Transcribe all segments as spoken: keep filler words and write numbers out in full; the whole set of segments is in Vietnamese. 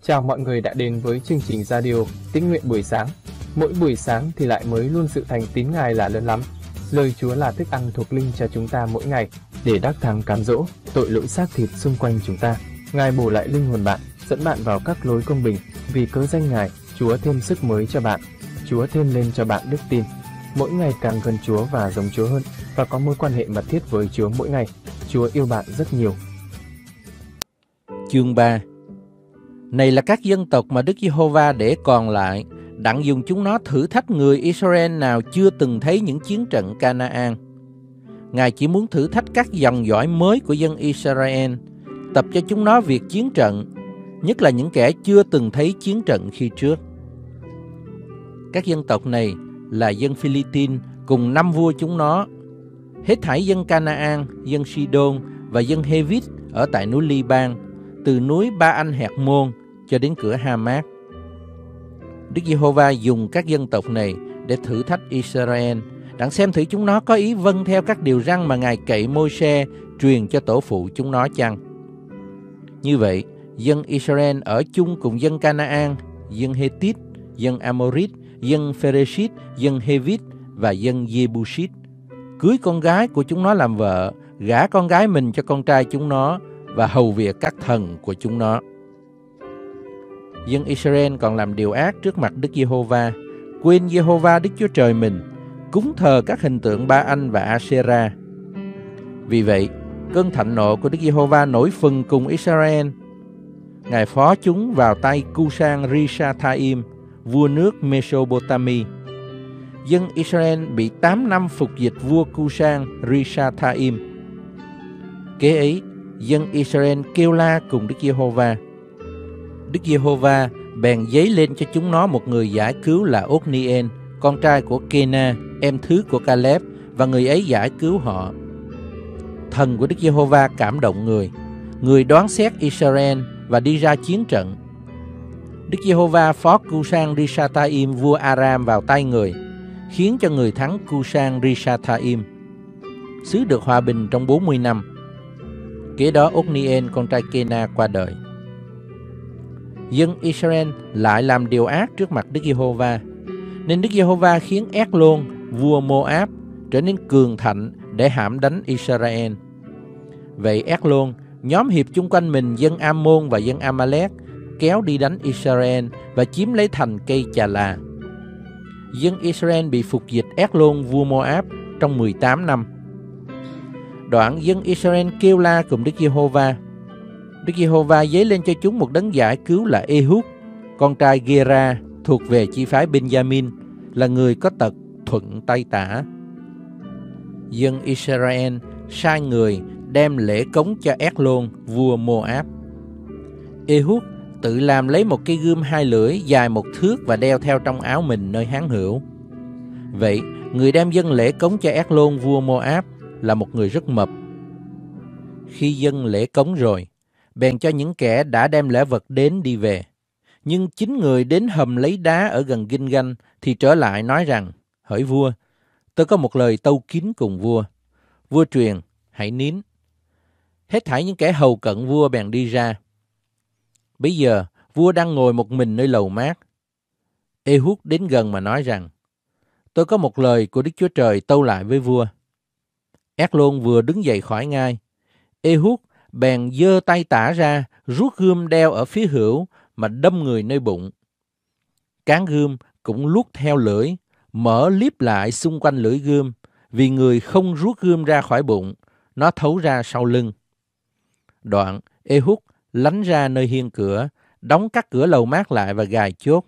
Chào mọi người đã đến với chương trình radio Tín nguyện buổi sáng. Mỗi buổi sáng thì lại mới luôn sự thành tín Ngài là lớn lắm. Lời Chúa là thức ăn thuộc linh cho chúng ta mỗi ngày để đắc thắng cám dỗ tội lỗi xác thịt xung quanh chúng ta. Ngài bổ lại linh hồn bạn, dẫn bạn vào các lối công bình. Vì cớ danh Ngài, Chúa thêm sức mới cho bạn. Chúa thêm lên cho bạn đức tin. Mỗi ngày càng gần Chúa và giống Chúa hơn, và có mối quan hệ mật thiết với Chúa mỗi ngày. Chúa yêu bạn rất nhiều. Chương ba. Này là các dân tộc mà Đức Giê-hô-va để còn lại, đặng dùng chúng nó thử thách người Israel nào chưa từng thấy những chiến trận Ca-na-an. Ngài chỉ muốn thử thách các dòng dõi mới của dân Israel, tập cho chúng nó việc chiến trận, nhất là những kẻ chưa từng thấy chiến trận khi trước. Các dân tộc này là dân Phi-li-tin cùng năm vua chúng nó, hết thảy dân Ca-na-an, dân Si-đôn và dân Hê-vít ở tại núi Li-ban, từ núi Ba-anh-hẹt-môn cho đến cửa Ha-mát. Đức Giê-hô-va dùng các dân tộc này để thử thách Israel, đặng xem thử chúng nó có ý vâng theo các điều răn mà Ngài cậy Môi-se truyền cho tổ phụ chúng nó chăng. Như vậy, dân Israel ở chung cùng dân Ca-na-an, dân Hê-tít, dân A-mô-rít, dân Phê-rê-sít, dân Hê-vít và dân Giê-bu-sít, cưới con gái của chúng nó làm vợ, gả con gái mình cho con trai chúng nó và hầu việc các thần của chúng nó. Dân Israel còn làm điều ác trước mặt Đức Giê-hô-va, quên Giê-hô-va Đức Chúa Trời mình, cúng thờ các hình tượng Ba-anh và A-sê-ra. Vì vậy, cơn thạnh nộ của Đức Giê-hô-va nổi phừng cùng Israel. Ngài phó chúng vào tay Cushan-ri-sa-tha-im, vua nước Meso-bô-ta-mi. Dân Israel bị tám năm phục dịch vua Cushan-ri-sa-tha-im. Kế ấy, dân Israel kêu la cùng Đức Giê-hô-va. Đức Giê-hô-va bèn giấy lên cho chúng nó một người giải cứu là Ốt-ni-en, con trai của Kê-na, em thứ của Ca-lép, và người ấy giải cứu họ. Thần của Đức Giê-hô-va cảm động người, người đoán xét Israel và đi ra chiến trận. Đức Giê-hô-va phó Cushan-ri-sa-tha-im vua Aram vào tay người, khiến cho người thắng Cushan-ri-sa-tha-im. Xứ được hòa bình trong bốn mươi năm. Kế đó Ốt-ni-en con trai Kê-na qua đời. Dân Israel lại làm điều ác trước mặt Đức Giê-hô-va, nên Đức Giê-hô-va khiến Ét-lôn vua Mô-áp trở nên cường thạnh để hãm đánh Israel. Vậy Ét-lôn nhóm hiệp chung quanh mình dân Am-môn và dân A-ma-lét, kéo đi đánh Israel và chiếm lấy thành cây Chà Là. Dân Israel bị phục dịch Ét-lôn vua Mô-áp trong mười tám năm. Đoạn dân Israel kêu la cùng Đức Giê-hô-va. Đức Giê-hô-va giấy lên cho chúng một đấng giải cứu là Ê-hút, con trai Gê-ra, thuộc về chi phái Ben-gia-min, là người có tật thuận tay tả. Dân Israel sai người đem lễ cống cho Ét-lôn vua Mô-áp. Ê-hút tự làm lấy một cây gươm hai lưỡi dài một thước và đeo theo trong áo mình nơi hán hữu. Vậy, người đem dâng lễ cống cho Ét-lôn vua Mô-áp là một người rất mập. Khi dâng lễ cống rồi, bèn cho những kẻ đã đem lễ vật đến đi về. Nhưng chính người đến hầm lấy đá ở gần Ginh-ganh thì trở lại nói rằng: Hỡi vua, tôi có một lời tâu kín cùng vua. Vua truyền: Hãy nín. Hết thảy những kẻ hầu cận vua bèn đi ra. Bây giờ vua đang ngồi một mình nơi lầu mát. Ê-hút đến gần mà nói rằng: Tôi có một lời của Đức Chúa Trời tâu lại với vua. Ét-lôn vừa đứng dậy khỏi ngai, Ê-hút bèn giơ tay tả ra, rút gươm đeo ở phía hữu mà đâm người nơi bụng. Cán gươm cũng luốt theo lưỡi, mở liếp lại xung quanh lưỡi gươm, vì người không rút gươm ra khỏi bụng, nó thấu ra sau lưng. Đoạn, Ê-hút lánh ra nơi hiên cửa, đóng các cửa lầu mát lại và gài chốt.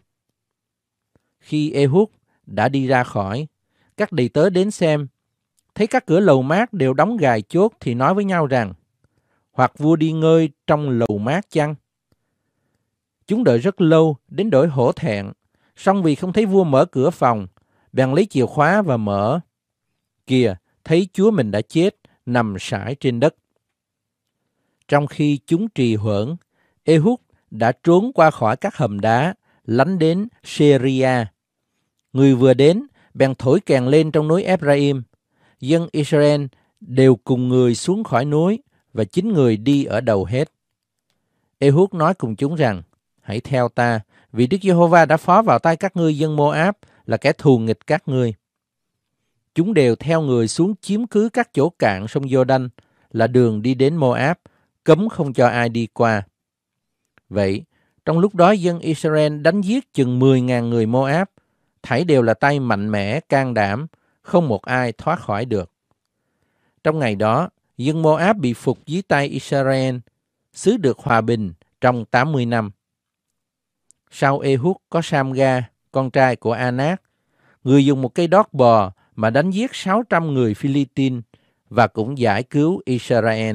Khi Ê-hút đã đi ra khỏi, các đầy tớ đến xem, thấy các cửa lầu mát đều đóng gài chốt thì nói với nhau rằng: Hoặc vua đi ngơi trong lầu mát chăng? Chúng đợi rất lâu đến đổi hổ thẹn, song vì không thấy vua mở cửa phòng, bèn lấy chìa khóa và mở. Kìa, thấy chúa mình đã chết, nằm sải trên đất. Trong khi chúng trì hoãn, Ê-hút đã trốn qua khỏi các hầm đá, lánh đến Sê-ri-a. Người vừa đến, bèn thổi kèn lên trong núi Ép-ra-im. Dân Israel đều cùng người xuống khỏi núi, và chính người đi ở đầu hết. Ê-hút nói cùng chúng rằng: hãy theo ta, vì Đức Giê-hô-va đã phó vào tay các ngươi dân Mô-áp là kẻ thù nghịch các ngươi. Chúng đều theo người xuống chiếm cứ các chỗ cạn sông Giô-đanh, là đường đi đến Mô-áp, cấm không cho ai đi qua. Vậy, trong lúc đó dân Israel đánh giết chừng mười nghìn người Mô-áp, thảy đều là tay mạnh mẽ, can đảm, không một ai thoát khỏi được. Trong ngày đó, dân Mô-áp bị phục dưới tay Israel, xứ được hòa bình trong tám mươi năm. Sau Ê-hút có Sam-ga, con trai của A-nát, người dùng một cây đót bò mà đánh giết sáu trăm người Phi-li-tin và cũng giải cứu Israel.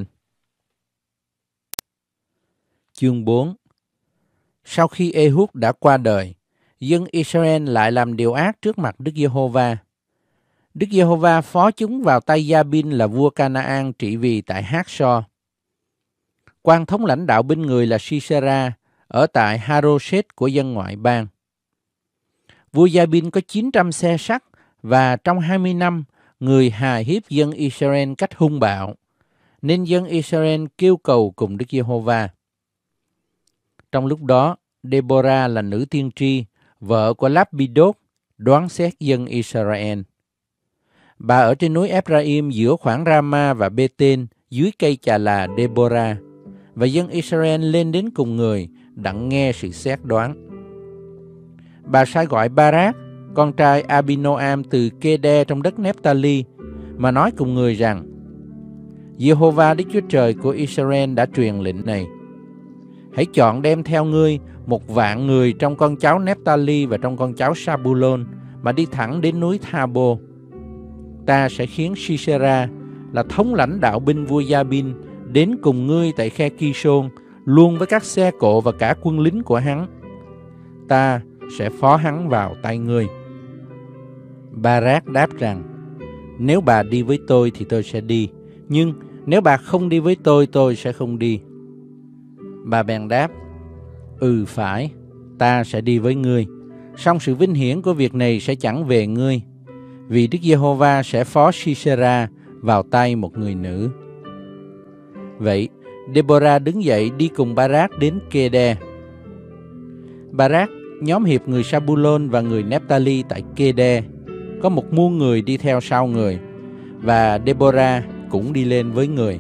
Chương bốn. Sau khi Ê-hút đã qua đời, dân Israel lại làm điều ác trước mặt Đức Giê-hô-va. Đức Giê-hô-va phó chúng vào tay Gia-bin là vua Ca-na-an trị vì tại Hát-so. Quan thống lãnh đạo binh người là Si-sê-ra ở tại Ha-rô-sét của dân ngoại bang. Vua Gia-bin có chín trăm xe sắt và trong hai mươi năm, người hà hiếp dân Israel cách hung bạo, nên dân Israel kêu cầu cùng Đức Giê-hô-va. Trong lúc đó, Đê-bô-ra là nữ tiên tri, vợ của Láp-bi-đốt, đoán xét dân Israel. Bà ở trên núi Ép-ra-im giữa khoảng Ra-ma và Bê-tên dưới cây chà là Đê-bô-ra, và dân Israel lên đến cùng người đặng nghe sự xét đoán. Bà sai gọi Ba-rác, con trai A-bi-nô-am từ Kê-đe trong đất Nép-ta-li, mà nói cùng người rằng: Giê-hô-va Đức Chúa Trời của Israel đã truyền lệnh này: hãy chọn đem theo ngươi một vạn người trong con cháu Nép-ta-li và trong con cháu Sa-bu-lôn, mà đi thẳng đến núi Tha-bô. Ta sẽ khiến Si-sê-ra là thống lãnh đạo binh vua Gia-bin đến cùng ngươi tại khe Ki-sôn, luôn với các xe cộ và cả quân lính của hắn. Ta sẽ phó hắn vào tay ngươi. Ba-rác đáp rằng: nếu bà đi với tôi thì tôi sẽ đi, nhưng nếu bà không đi với tôi, tôi sẽ không đi. Bà bèn đáp: ừ phải, ta sẽ đi với ngươi, song sự vinh hiển của việc này sẽ chẳng về ngươi, vì Đức Giê-hô-va sẽ phó Si-sê-ra vào tay một người nữ. Vậy, Đê-bô-ra đứng dậy đi cùng Ba-rác đến Kê-đe. Ba-rác nhóm hiệp người Sa-bu-lôn và người Nép-ta-li tại Kê-đe, có một muôn người đi theo sau người, và Đê-bô-ra cũng đi lên với người.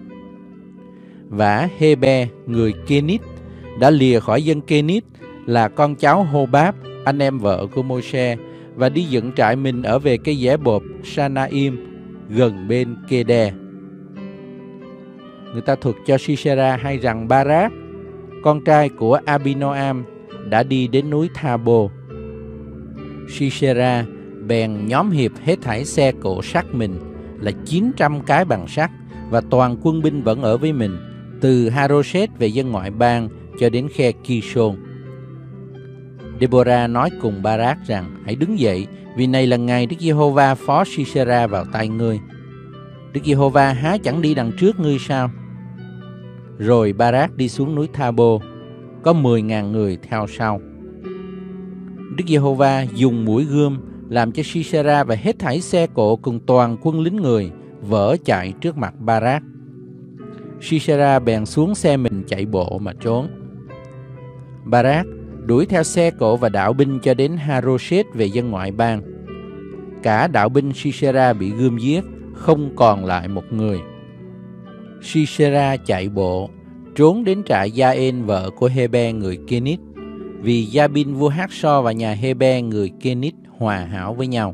Vả Hê-be, người Kê-nít, đã lìa khỏi dân Kê-nít, là con cháu Hô-báp, anh em vợ của Môi-se, và đi dựng trại mình ở về cây dẻ bộp Sa-na-im, gần bên Kê-đe. Người ta thuật cho Si-sê-ra hay rằng Ba-rác, con trai của A-bi-nô-am, đã đi đến núi Tha-bô. Si-sê-ra bèn nhóm hiệp hết thảy xe cộ sắt mình là chín trăm cái bằng sắt, và toàn quân binh vẫn ở với mình, từ Ha-rô-sét về dân ngoại bang cho đến khe Ki-sôn. Đê-bô-ra nói cùng Ba-rác rằng: hãy đứng dậy, vì này là ngày Đức Giê-hô-va phó Si-sê-ra vào tay ngươi. Đức Giê-hô-va há chẳng đi đằng trước ngươi sao? Rồi Ba-rác đi xuống núi Tha-bô, có mười nghìn người theo sau. Đức Giê-hô-va dùng mũi gươm làm cho Si-sê-ra và hết thảy xe cộ cùng toàn quân lính người vỡ chạy trước mặt Ba-rác. Si-sê-ra bèn xuống xe mình chạy bộ mà trốn. Ba-rác đuổi theo xe cộ và đạo binh cho đến Ha-rô-sét về dân ngoại bang. Cả đạo binh Si-sê-ra bị gươm giết, không còn lại một người. Si-sê-ra chạy bộ trốn đến trại Gia-ên vợ của Hê-be người Kê-nít, vì Gia-bin vua Hát-so và nhà Hê-be người Kê-nít hòa hảo với nhau.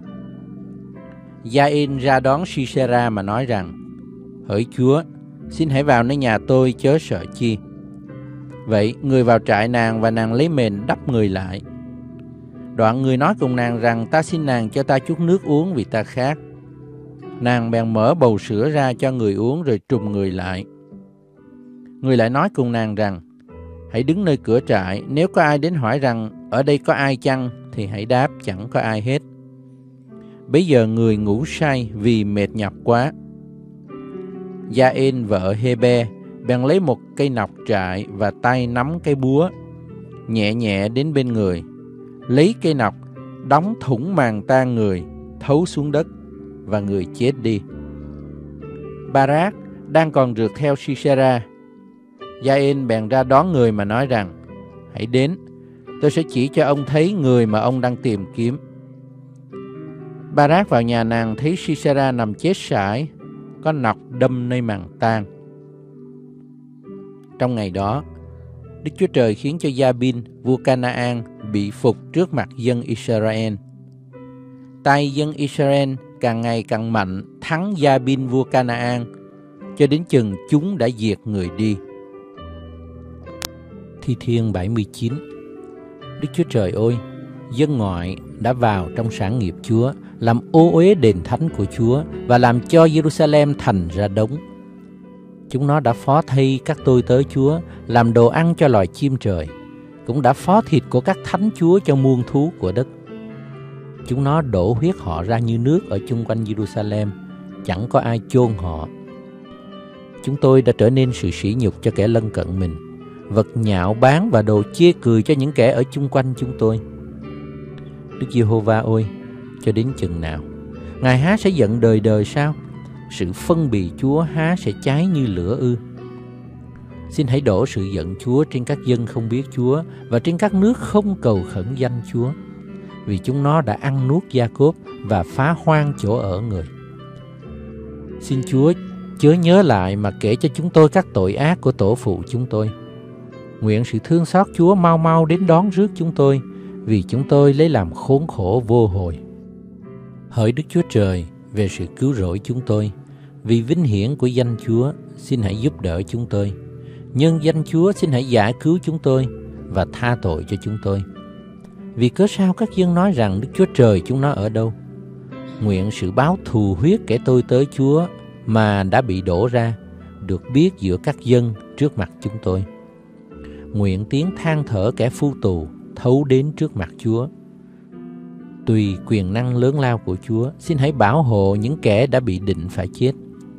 Gia-ên ra đón Si-sê-ra mà nói rằng: hỡi Chúa, xin hãy vào nơi nhà tôi, chớ sợ chi. Vậy người vào trại nàng, và nàng lấy mền đắp người lại. Đoạn người nói cùng nàng rằng: ta xin nàng cho ta chút nước uống, vì ta khát. Nàng bèn mở bầu sữa ra cho người uống, rồi trùm người lại. Người lại nói cùng nàng rằng: hãy đứng nơi cửa trại, nếu có ai đến hỏi rằng ở đây có ai chăng, thì hãy đáp: chẳng có ai hết. Bấy giờ người ngủ say vì mệt nhọc quá. Gia-ên vợ Hê-be bèn lấy một cây nọc trại và tay nắm cái búa, nhẹ nhẹ đến bên người, lấy cây nọc đóng thủng màng tan người, thấu xuống đất, và người chết đi. Ba-rác đang còn rượt theo Si-sê-ra. Gia-ên bèn ra đón người mà nói rằng: Hãy đến, tôi sẽ chỉ cho ông thấy người mà ông đang tìm kiếm. Barak vào nhà nàng thấy Sisera nằm chết sải, có nọc đâm nơi màng tang. Trong ngày đó, Đức Chúa Trời khiến cho Gia-bin, vua Canaan, bị phục trước mặt dân Israel. Tay dân Israel càng ngày càng mạnh, thắng Gia-bin vua Canaan, cho đến chừng chúng đã diệt người đi. Thi Thiên bảy mươi chín. Đức Chúa Trời ơi, dân ngoại đã vào trong sản nghiệp Chúa, làm ô uế đền thánh của Chúa và làm cho Jerusalem thành ra đống. Chúng nó đã phó thây các tôi tớ Chúa, làm đồ ăn cho loài chim trời, cũng đã phó thịt của các thánh chúa cho muôn thú của đất. Chúng nó đổ huyết họ ra như nước ở chung quanh Jerusalem, chẳng có ai chôn họ. Chúng tôi đã trở nên sự sỉ nhục cho kẻ lân cận mình, vật nhạo báng và đồ chê cười cho những kẻ ở chung quanh chúng tôi. Đức Giê-hô-va ơi, cho đến chừng nào? Ngài há sẽ giận đời đời sao? Sự phân bì Chúa há sẽ cháy như lửa ư? Xin hãy đổ sự giận Chúa trên các dân không biết Chúa và trên các nước không cầu khẩn danh Chúa, vì chúng nó đã ăn nuốt Gia-cốp và phá hoang chỗ ở người. Xin Chúa chớ nhớ lại mà kể cho chúng tôi các tội ác của tổ phụ chúng tôi. Nguyện sự thương xót Chúa mau mau đến đón rước chúng tôi, vì chúng tôi lấy làm khốn khổ vô hồi. Hỡi Đức Chúa Trời, về sự cứu rỗi chúng tôi, vì vinh hiển của danh Chúa, xin hãy giúp đỡ chúng tôi. Nhân danh Chúa xin hãy giải cứu chúng tôi và tha tội cho chúng tôi. Vì cớ sao các dân nói rằng Đức Chúa Trời chúng nó ở đâu? Nguyện sự báo thù huyết kẻ tôi tớ Chúa mà đã bị đổ ra được biết giữa các dân trước mặt chúng tôi. Nguyện tiếng than thở kẻ phu tù thấu đến trước mặt Chúa. Tùy quyền năng lớn lao của Chúa, xin hãy bảo hộ những kẻ đã bị định phải chết.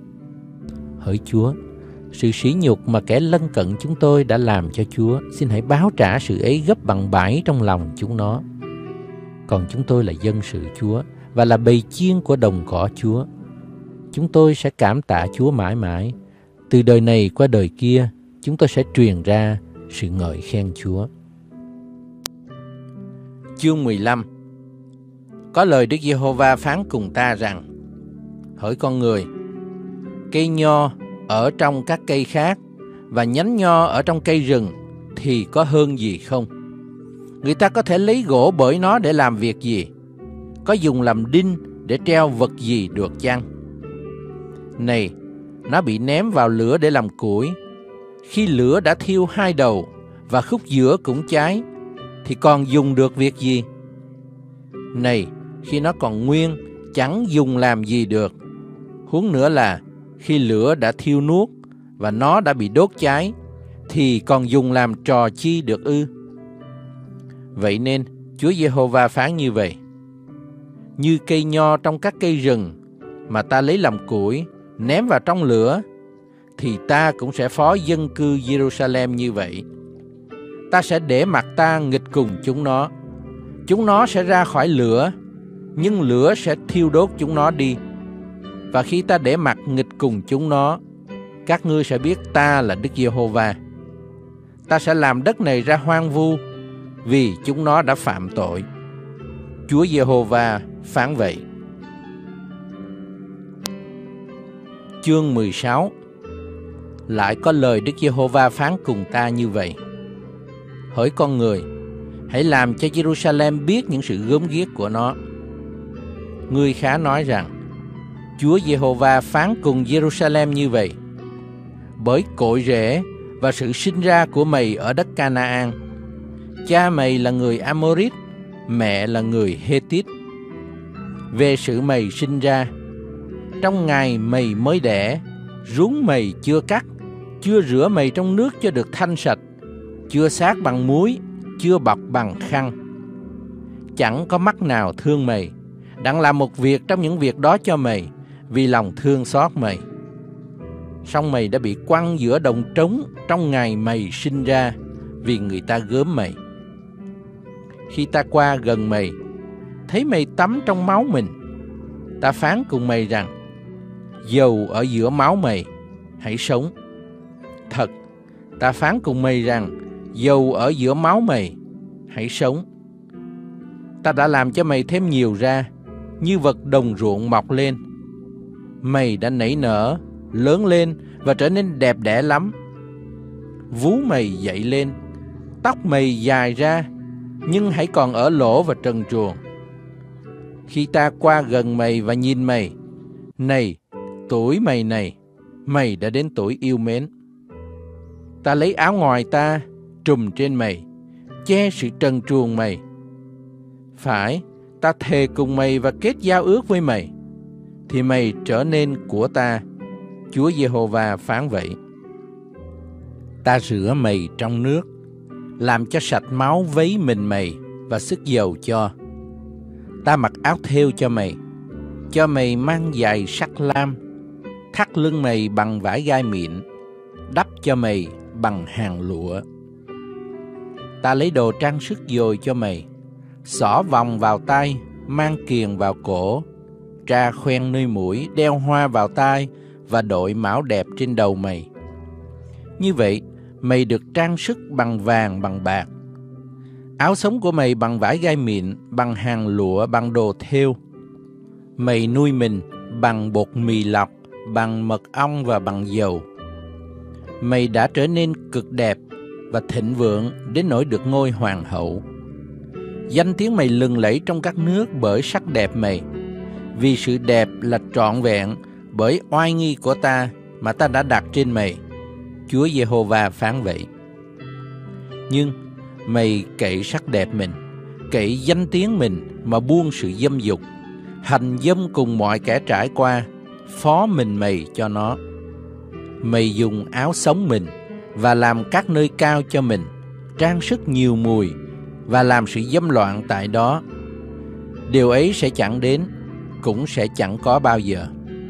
Hỡi Chúa, sự sỉ nhục mà kẻ lân cận chúng tôi đã làm cho Chúa, xin hãy báo trả sự ấy gấp bằng bảy trong lòng chúng nó. Còn chúng tôi là dân sự Chúa và là bầy chiên của đồng cỏ Chúa. Chúng tôi sẽ cảm tạ Chúa mãi mãi. Từ đời này qua đời kia, chúng tôi sẽ truyền ra sự ngợi khen Chúa. Chương mười lăm. Có lời Đức Giê-hô-va phán cùng ta rằng: Hỡi con người, cây nho ở trong các cây khác và nhánh nho ở trong cây rừng thì có hơn gì không? Người ta có thể lấy gỗ bởi nó để làm việc gì? Có dùng làm đinh để treo vật gì được chăng? Này, nó bị ném vào lửa để làm củi. Khi lửa đã thiêu hai đầu và khúc giữa cũng cháy, thì còn dùng được việc gì? Này, khi nó còn nguyên, chẳng dùng làm gì được. Huống nữa là khi lửa đã thiêu nuốt và nó đã bị đốt cháy, thì còn dùng làm trò chi được ư? Vậy nên Chúa Giê-hô-va phán như vậy: Như cây nho trong các cây rừng mà ta lấy làm củi, ném vào trong lửa, thì ta cũng sẽ phó dân cư Jerusalem như vậy. Ta sẽ để mặt ta nghịch cùng chúng nó. Chúng nó sẽ ra khỏi lửa, nhưng lửa sẽ thiêu đốt chúng nó đi. Và khi ta để mặt nghịch cùng chúng nó, các ngươi sẽ biết ta là Đức Giê-hô-va. Ta sẽ làm đất này ra hoang vu, vì chúng nó đã phạm tội. Chúa Giê-hô-va phán vậy. Chương mười sáu. Lại có lời Đức Giê-hô-va phán cùng ta như vậy: Hỡi con người, hãy làm cho Jerusalem biết những sự gớm ghiếc của nó. Ngươi khá nói rằng: Chúa Giê-hô-va phán cùng Jerusalem như vậy: Bởi cội rễ và sự sinh ra của mày ở đất Canaan, cha mày là người Amorit, mẹ là người Hethit. Về sự mày sinh ra, trong ngày mày mới đẻ, rúng mày chưa cắt, chưa rửa mày trong nước cho được thanh sạch, chưa xát bằng muối, chưa bọc bằng khăn. Chẳng có mắt nào thương mày, đặng làm một việc trong những việc đó cho mày, vì lòng thương xót mày. Song mày đã bị quăng giữa đồng trống trong ngày mày sinh ra, vì người ta gớm mày. Khi ta qua gần mày, thấy mày tắm trong máu mình, ta phán cùng mày rằng: Dầu ở giữa máu mày, hãy sống. Thật, ta phán cùng mày rằng: dầu ở giữa máu mày, hãy sống. Ta đã làm cho mày thêm nhiều ra, như vật đồng ruộng mọc lên. Mày đã nảy nở, lớn lên và trở nên đẹp đẽ lắm. Vú mày dậy lên, tóc mày dài ra, nhưng hãy còn ở lỗ và trần truồng. Khi ta qua gần mày và nhìn mày, này, tuổi mày này, mày đã đến tuổi yêu mến. Ta lấy áo ngoài ta trùm trên mày, che sự trần truồng mày. Phải, ta thề cùng mày và kết giao ước với mày, thì mày trở nên của ta, Chúa Giê-hô-va phán vậy. Ta rửa mày trong nước, làm cho sạch máu vấy mình mày và sức dầu cho. Ta mặc áo thêu cho mày, cho mày mang giày sắt lam, thắt lưng mày bằng vải gai mịn, đắp cho mày bằng hàng lụa. Ta lấy đồ trang sức dồi cho mày, xỏ vòng vào tay, mang kiềng vào cổ, tra khoen nơi mũi, đeo hoa vào tai và đội mão đẹp trên đầu mày. Như vậy, mày được trang sức bằng vàng, bằng bạc. Áo sống của mày bằng vải gai mịn, bằng hàng lụa, bằng đồ thêu. Mày nuôi mình bằng bột mì lọc, bằng mật ong và bằng dầu. Mày đã trở nên cực đẹp và thịnh vượng đến nỗi được ngôi hoàng hậu. Danh tiếng mày lừng lẫy trong các nước bởi sắc đẹp mày, vì sự đẹp là trọn vẹn bởi oai nghi của ta mà ta đã đặt trên mày, Chúa Giê-hô-va phán vậy. Nhưng mày cậy sắc đẹp mình, cậy danh tiếng mình mà buông sự dâm dục, hành dâm cùng mọi kẻ trải qua, phó mình mày cho nó. Mày dùng áo sống mình và làm các nơi cao cho mình, trang sức nhiều mùi và làm sự dâm loạn tại đó. Điều ấy sẽ chẳng đến, cũng sẽ chẳng có bao giờ.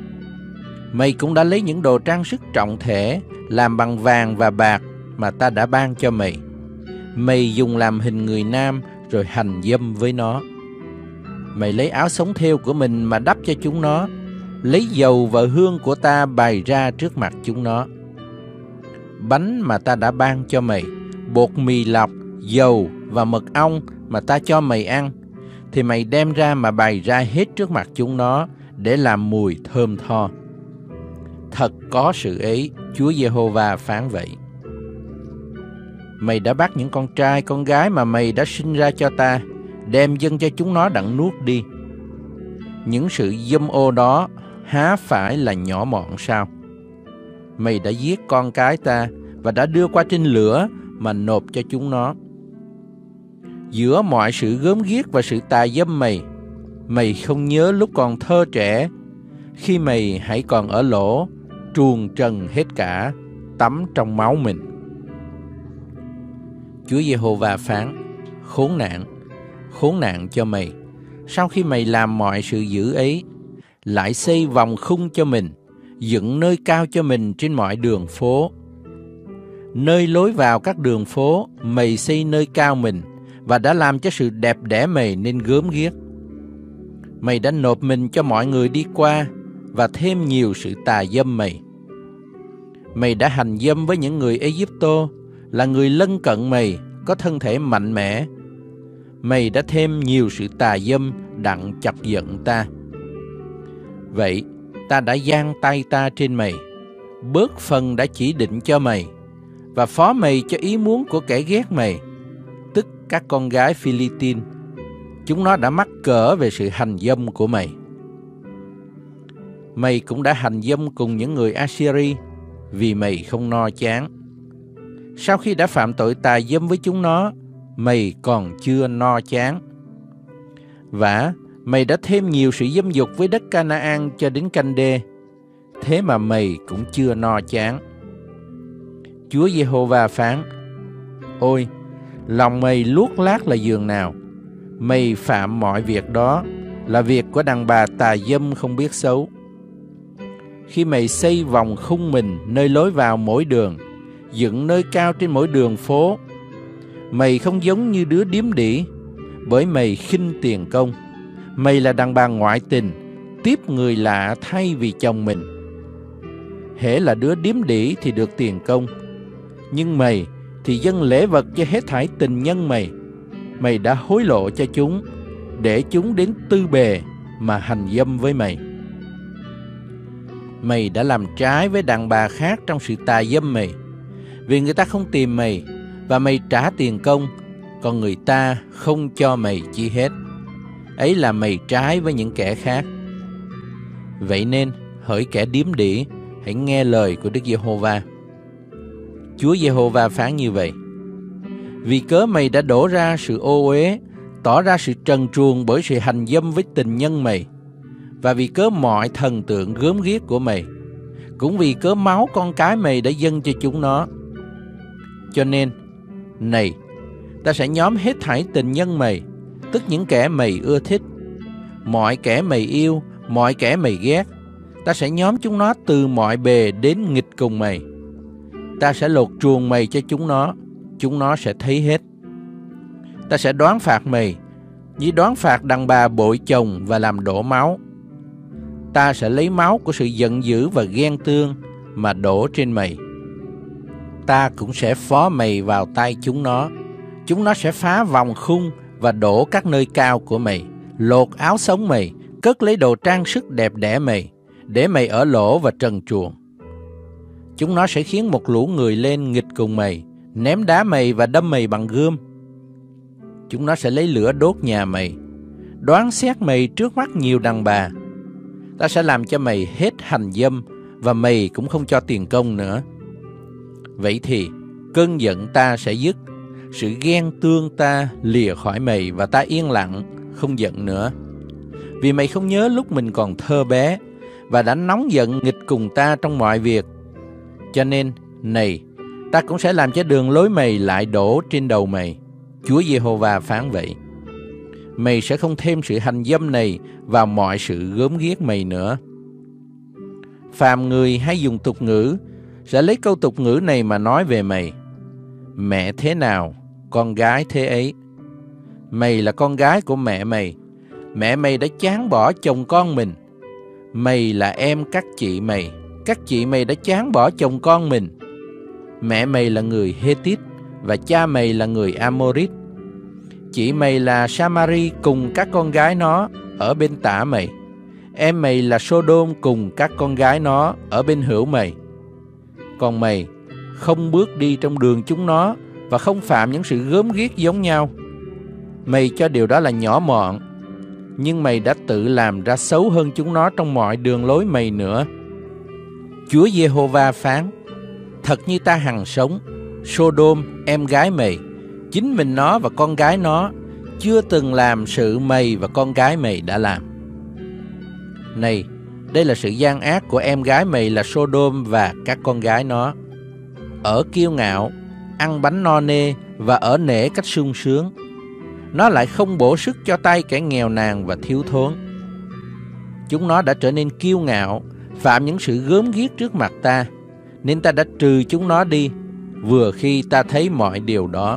Mày cũng đã lấy những đồ trang sức trọng thể làm bằng vàng và bạc mà ta đã ban cho mày. Mày dùng làm hình người nam rồi hành dâm với nó. Mày lấy áo sống thêu của mình mà đắp cho chúng nó, lấy dầu và hương của ta bày ra trước mặt chúng nó. Bánh mà ta đã ban cho mày, bột mì lọc, dầu và mật ong mà ta cho mày ăn, thì mày đem ra mà bày ra hết trước mặt chúng nó để làm mùi thơm tho. Thật có sự ấy, Chúa Giê-hô-va phán vậy. Mày đã bắt những con trai, con gái mà mày đã sinh ra cho ta, đem dâng cho chúng nó đặng nuốt đi. Những sự dâm ô đó há phải là nhỏ mọn sao? Mày đã giết con cái ta và đã đưa qua trên lửa mà nộp cho chúng nó. Giữa mọi sự gớm ghiếc và sự tà dâm mày, mày không nhớ lúc còn thơ trẻ, khi mày hãy còn ở lỗ, truồng trần hết cả, tắm trong máu mình. Chúa Giê-hô-va phán: khốn nạn, khốn nạn cho mày, sau khi mày làm mọi sự dữ ấy, lại xây vòng khung cho mình, dựng nơi cao cho mình trên mọi đường phố. Nơi lối vào các đường phố, mày xây nơi cao mình, và đã làm cho sự đẹp đẽ mày nên gớm ghiếc. Mày đã nộp mình cho mọi người đi qua, và thêm nhiều sự tà dâm mày. Mày đã hành dâm với những người Ê-díp-tô, là người lân cận mày, có thân thể mạnh mẽ. Mày đã thêm nhiều sự tà dâm đặng chọc giận ta. Vậy, ta đã giang tay ta trên mày, bớt phần đã chỉ định cho mày, và phó mày cho ý muốn của kẻ ghét mày, tức các con gái Phi-li-tin. Chúng nó đã mắc cỡ về sự hành dâm của mày. Mày cũng đã hành dâm cùng những người Assyri, vì mày không no chán. Sau khi đã phạm tội tà dâm với chúng nó, mày còn chưa no chán. Vả, mày đã thêm nhiều sự dâm dục với đất Ca-na-an cho đến canh đê, thế mà mày cũng chưa no chán. Chúa Giê-hô-va phán: ôi, lòng mày luốc lác là giường nào! Mày phạm mọi việc đó, là việc của đàn bà tà dâm không biết xấu. Khi mày xây vòng khung mình nơi lối vào mỗi đường, dựng nơi cao trên mỗi đường phố, mày không giống như đứa điếm đỉ, bởi mày khinh tiền công. Mày là đàn bà ngoại tình, tiếp người lạ thay vì chồng mình. Hễ là đứa điếm đỉ thì được tiền công, nhưng mày thì dâng lễ vật cho hết thảy tình nhân mày. Mày đã hối lộ cho chúng, để chúng đến tư bề mà hành dâm với mày. Mày đã làm trái với đàn bà khác trong sự tà dâm mày, vì người ta không tìm mày, và mày trả tiền công, còn người ta không cho mày chi hết. Ấy là mày trái với những kẻ khác. Vậy nên, hỡi kẻ điếm đỉ, hãy nghe lời của Đức Giê-hô-va. Chúa Giê-hô-va phán như vậy: vì cớ mày đã đổ ra sự ô uế, tỏ ra sự trần truồng bởi sự hành dâm với tình nhân mày, và vì cớ mọi thần tượng gớm ghiếc của mày, cũng vì cớ máu con cái mày đã dâng cho chúng nó. Cho nên, này, ta sẽ nhóm hết thảy tình nhân mày, tức những kẻ mày ưa thích, mọi kẻ mày yêu, mọi kẻ mày ghét. Ta sẽ nhóm chúng nó từ mọi bề đến nghịch cùng mày. Ta sẽ lột truồng mày cho chúng nó, chúng nó sẽ thấy hết. Ta sẽ đoán phạt mày như đoán phạt đàn bà bội chồng và làm đổ máu. Ta sẽ lấy máu của sự giận dữ và ghen tương mà đổ trên mày. Ta cũng sẽ phó mày vào tay chúng nó. Chúng nó sẽ phá vòng khung và đổ các nơi cao của mày, lột áo sống mày, cất lấy đồ trang sức đẹp đẽ mày, để mày ở lỗ và trần truồng. Chúng nó sẽ khiến một lũ người lên nghịch cùng mày, ném đá mày và đâm mày bằng gươm. Chúng nó sẽ lấy lửa đốt nhà mày, đoán xét mày trước mắt nhiều đàn bà. Ta sẽ làm cho mày hết hành dâm, và mày cũng không cho tiền công nữa. Vậy thì cơn giận ta sẽ dứt, sự ghen tương ta lìa khỏi mày, và ta yên lặng, không giận nữa. Vì mày không nhớ lúc mình còn thơ bé, và đã nóng giận nghịch cùng ta trong mọi việc. Cho nên, này, ta cũng sẽ làm cho đường lối mày lại đổ trên đầu mày. Chúa Giê-hô-va phán vậy. Mày sẽ không thêm sự hành dâm này vào mọi sự gớm ghiếc mày nữa. Phàm người hay dùng tục ngữ sẽ lấy câu tục ngữ này mà nói về mày: mẹ thế nào, con gái thế ấy. Mày là con gái của mẹ mày, mẹ mày đã chán bỏ chồng con mình. Mày là em các chị mày, các chị mày đã chán bỏ chồng con mình. Mẹ mày là người Hê-tít, và cha mày là người A-mô-rít. Chị mày là Sa-ma-ri cùng các con gái nó ở bên tả mày. Em mày là Sô-đôm cùng các con gái nó ở bên hữu mày. Còn mày không bước đi trong đường chúng nó, và không phạm những sự gớm ghiếc giống nhau. Mày cho điều đó là nhỏ mọn, nhưng mày đã tự làm ra xấu hơn chúng nó trong mọi đường lối mày nữa. Chúa Giê-hô-va phán: thật như ta hằng sống, Sô-đôm, em gái mày, chính mình nó và con gái nó chưa từng làm sự mày và con gái mày đã làm. Này, đây là sự gian ác của em gái mày là Sô-đôm và các con gái nó. Ở kiêu ngạo, ăn bánh no nê và ở nể cách sung sướng. Nó lại không bổ sức cho tay kẻ nghèo nàn và thiếu thốn. Chúng nó đã trở nên kiêu ngạo, phạm những sự gớm ghiếc trước mặt ta, nên ta đã trừ chúng nó đi, vừa khi ta thấy mọi điều đó.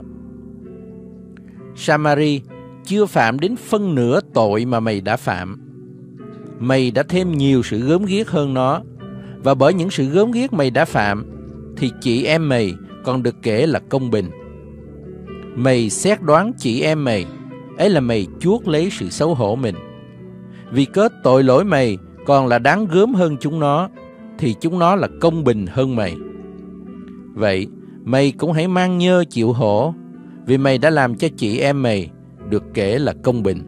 Sa-ma-ri chưa phạm đến phân nửa tội mà mày đã phạm. Mày đã thêm nhiều sự gớm ghiếc hơn nó, và bởi những sự gớm ghiếc mày đã phạm, thì chị em mày còn được kể là công bình. Mày xét đoán chị em mày, ấy là mày chuốc lấy sự xấu hổ mình. Vì cớ tội lỗi mày còn là đáng gớm hơn chúng nó, thì chúng nó là công bình hơn mày. Vậy, mày cũng hãy mang nhơ chịu hổ, vì mày đã làm cho chị em mày được kể là công bình.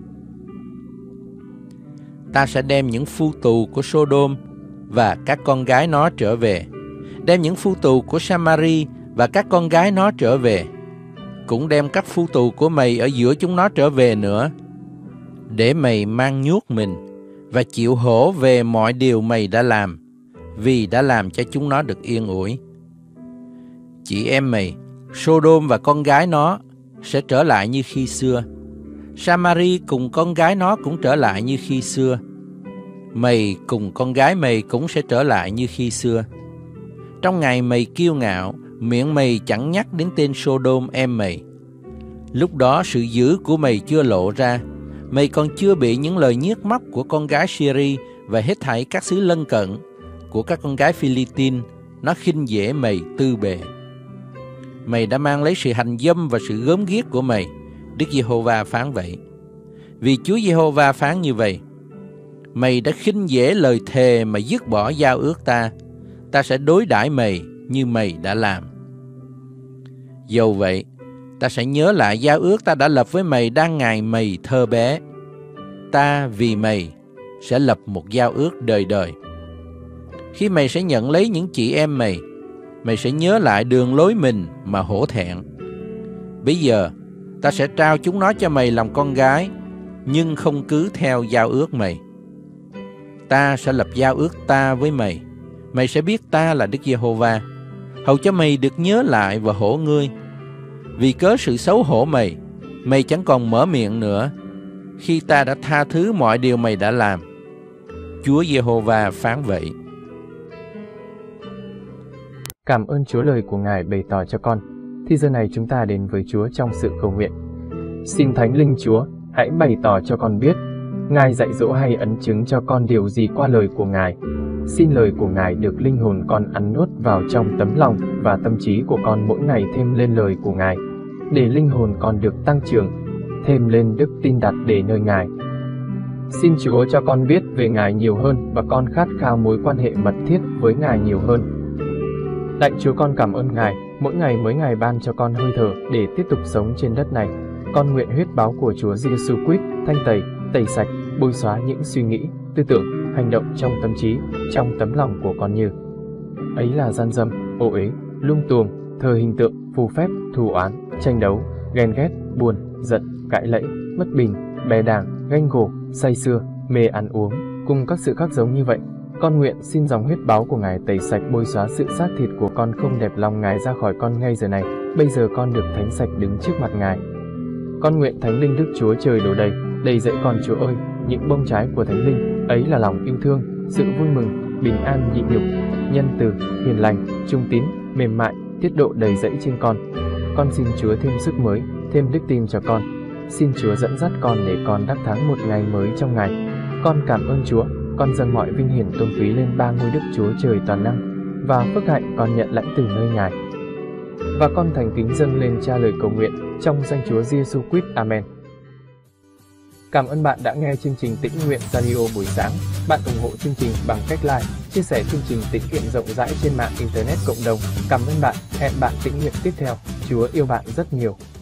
Ta sẽ đem những phu tù của Sô-đôm và các con gái nó trở về, đem những phu tù của Sa-ma-ri và các con gái nó trở về, cũng đem các phu tù của mày ở giữa chúng nó trở về nữa, để mày mang nhuốc mình và chịu hổ về mọi điều mày đã làm, vì đã làm cho chúng nó được yên ủi. Chị em mày, Sô-đôm và con gái nó sẽ trở lại như khi xưa. Sa-ma-ri cùng con gái nó cũng trở lại như khi xưa. Mày cùng con gái mày cũng sẽ trở lại như khi xưa. Trong ngày mày kiêu ngạo, miệng mày chẳng nhắc đến tên Sô-đôm em mày. Lúc đó sự dữ của mày chưa lộ ra, mày còn chưa bị những lời nhiếc móc của con gái Syri và hết thảy các xứ lân cận, của các con gái Phi-li-tin, nó khinh dễ mày tư bề. mày đã mang lấy sự hành dâm và sự gớm ghiếc của mày. Đức Giê-hô-va phán vậy. Vì Chúa Giê-hô-va phán như vậy: mày đã khinh dễ lời thề mà dứt bỏ giao ước ta, ta sẽ đối đãi mày như mày đã làm. Dầu vậy, ta sẽ nhớ lại giao ước ta đã lập với mày đang ngày mày thơ bé. Ta vì mày sẽ lập một giao ước đời đời. Khi mày sẽ nhận lấy những chị em mày, mày sẽ nhớ lại đường lối mình mà hổ thẹn. Bây giờ, ta sẽ trao chúng nó cho mày làm con gái, nhưng không cứ theo giao ước mày. Ta sẽ lập giao ước ta với mày. Mày sẽ biết ta là Đức Giê-hô-va, hầu cho mày được nhớ lại và hổ ngươi. Vì cớ sự xấu hổ mày, mày chẳng còn mở miệng nữa, khi ta đã tha thứ mọi điều mày đã làm. Chúa Giê-hô-va phán vậy. Cảm ơn Chúa lời của Ngài bày tỏ cho con. Thì giờ này chúng ta đến với Chúa trong sự cầu nguyện. Xin Thánh Linh Chúa, hãy bày tỏ cho con biết, Ngài dạy dỗ hay ấn chứng cho con điều gì qua lời của Ngài. Xin lời của Ngài được linh hồn con ăn nuốt vào trong tấm lòng và tâm trí của con mỗi ngày thêm lên lời của Ngài, để linh hồn con được tăng trưởng, thêm lên đức tin đặt để nơi Ngài. Xin Chúa cho con biết về Ngài nhiều hơn và con khát khao mối quan hệ mật thiết với Ngài nhiều hơn. Lạy Chúa, con cảm ơn Ngài, mỗi ngày mỗi ngày ban cho con hơi thở để tiếp tục sống trên đất này. Con nguyện huyết báo của Chúa Giêsu Christ thanh tẩy, tẩy sạch, bôi xóa những suy nghĩ, tư tưởng, hành động trong tâm trí, trong tấm lòng của con như ấy là gian dâm, ô uế, lung tuồng, thờ hình tượng, phù phép, thù oán, tranh đấu, ghen ghét, buồn, giận, cãi lẫy, bất bình, bè đảng, ganh gổ, say sưa, mê ăn uống, cùng các sự khác giống như vậy. Con nguyện xin dòng huyết báo của Ngài tẩy sạch, bôi xóa sự xác thịt của con không đẹp lòng Ngài ra khỏi con ngay giờ này. Bây giờ con được thánh sạch đứng trước mặt Ngài. Con nguyện Thánh Linh Đức Chúa Trời đổ đầy, đầy dẫy con Chúa ơi, những bông trái của Thánh Linh, ấy là lòng yêu thương, sự vui mừng, bình an nhịn nhục, nhân từ, hiền lành, trung tín, mềm mại, tiết độ đầy dẫy trên con. Con xin Chúa thêm sức mới, thêm đức tin cho con. Xin Chúa dẫn dắt con để con đắc thắng một ngày mới trong Ngài. Con cảm ơn Chúa, con dâng mọi vinh hiển tôn quý lên ba ngôi Đức Chúa Trời toàn năng, và phước hạnh con nhận lãnh từ nơi Ngài. Và con thành kính dâng lên Cha lời cầu nguyện trong danh Chúa Giêsu Christ. Amen. Cảm ơn bạn đã nghe chương trình Tĩnh Nguyện Radio buổi sáng. Bạn ủng hộ chương trình bằng cách like, chia sẻ chương trình tĩnh nguyện rộng rãi trên mạng Internet cộng đồng. Cảm ơn bạn. Hẹn bạn tĩnh nguyện tiếp theo. Chúa yêu bạn rất nhiều.